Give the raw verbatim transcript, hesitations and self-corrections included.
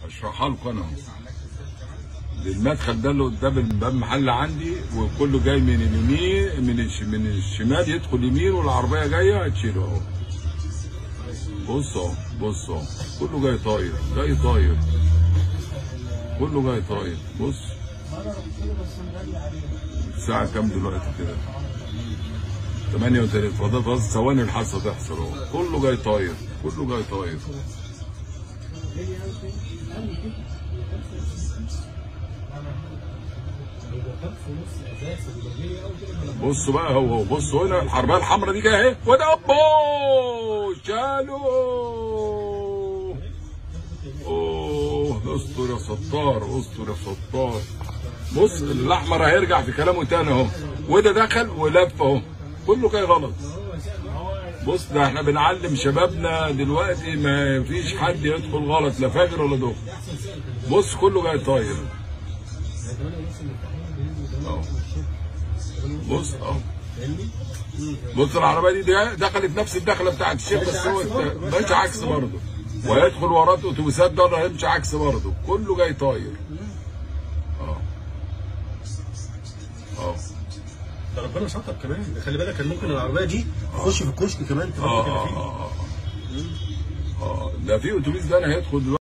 اشرحها لكم انا اهو. المدخل ده اللي قدام باب محل عندي، وكله جاي من اليمين من الش... من الشمال يدخل يمين، والعربيه جايه هتشيله اهو. بص اهو بص اهو كله جاي طاير جاي طاير كله جاي طاير. بص الساعه كام دلوقتي كده؟ تمانية وتلاتين. فاضل بس ثواني الحصه تحصل اهو. كله جاي طاير كله جاي طاير. بصوا بقى هو هو بصوا هنا الحربايه الحمراء دي جايه اهي، وده اوه شالوا. اوه استر يا ستار استر يا ستار. بص الاحمر هيرجع في كلامه تاني اهو، وده دخل ولف اهو. كله جاي غلط. بص ده احنا بنعلم شبابنا دلوقتي ما فيش حد يدخل غلط، لا فاجر ولا دغري. بص كله جاي طاير اهو. بص اهو بص العربيه دي دخلت نفس الدخله بتاعت الشيخ، بس هو ماشي عكس برضه، وهيدخل وراه اتوبيسات ده هيمشي عكس برضه. كله جاي طاير اه اه. ده ربنا ستر كمان، خلي بالك كان ممكن العربيه دي تخش في الكشك كمان. اه اه اه اه ده في اتوبيس ده انا هيدخل دلوقتي.